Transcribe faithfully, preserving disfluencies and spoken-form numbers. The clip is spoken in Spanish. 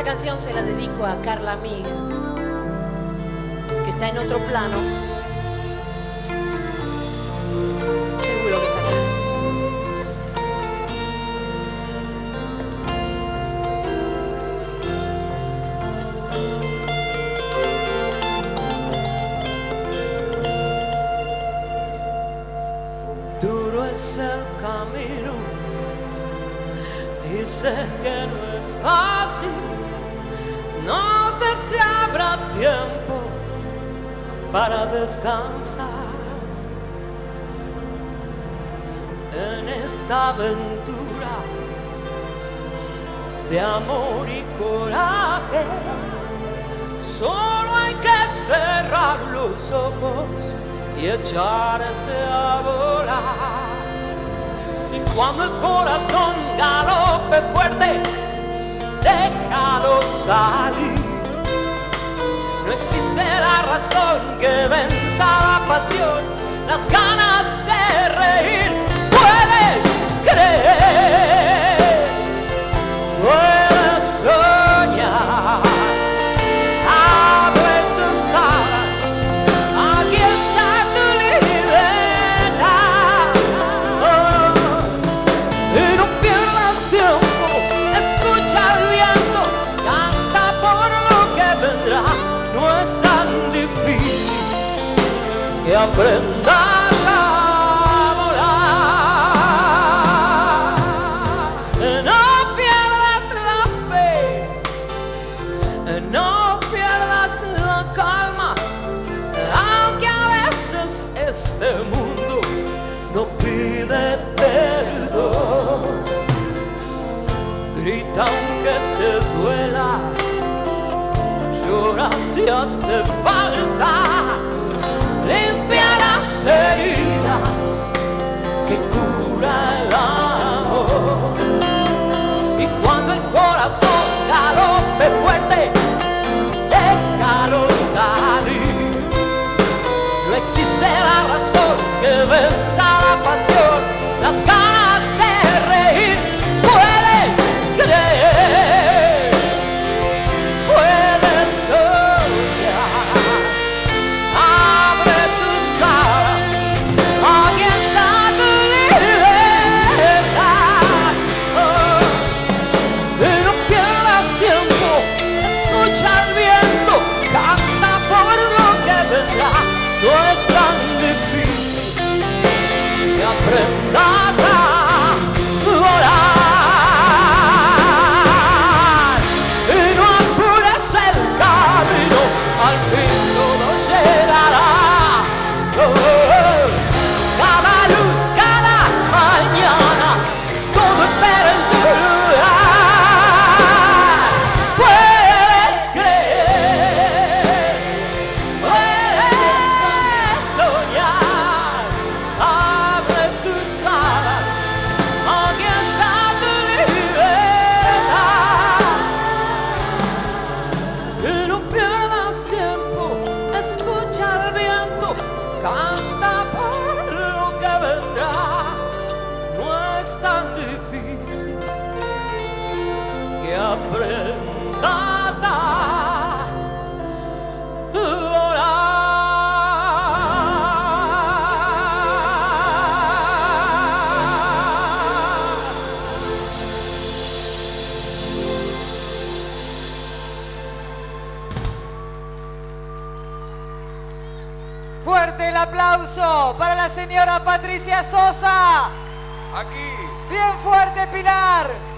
canción se la dedico a Carla Míguez, que está en otro plano. Seguro que está acá. Duro es el camino y sé que no es fácil. No sé si habrá tiempo para descansar en esta aventura de amor y coraje. Solo hay que cerrar los ojos y echarse a volar. Y cuando el corazón galope fuerte, déjalo salir. No existe la razón que venza la pasión, las ganas de reír. Puedes creer, puedes soñar. Abre tus alas, aquí está tu libertad. Oh, y no pierdas tiempo, escucha el viento, canta por lo que vendrá. No es tan difícil que aprendas a volar. No pierdas la fe, no pierdas la calma, aunque a veces este mundo no pide perdón. Grita aunque te duela, llora si hace falta, limpia las heridas que cura el amor. Y cuando el corazón galope fuerte, déjalo salir. No existe la razón que venza la pasión, las ganas de reír. Puedes creer, puedes soñar. Abre tus alas, aquí está tu libertad. Oh, y no pierdas tiempo, escucha el viento, canta por lo que vendrá. No es tan difícil que aprendas a volar. Y no apures el camino, al fin todo llegará. Oh, cada luz, cada mañana, todo espera en su lugar. Puedes creer, puedes soñar. Abre tus alas, aquí está tu libertad. Y no pierdas tiempo, escucha el viento, canta por lo que vendrá. No es tan difícil que aprendas a volar. Fuerte el aplauso para la señora Patricia Sosa. Aquí. Bien fuerte, Pilar.